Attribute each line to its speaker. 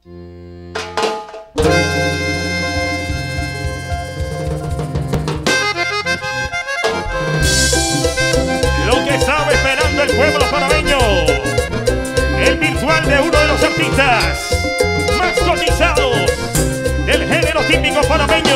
Speaker 1: Lo que estaba esperando el pueblo panameño, el virtual de uno de los artistas más cotizados del género típico panameño.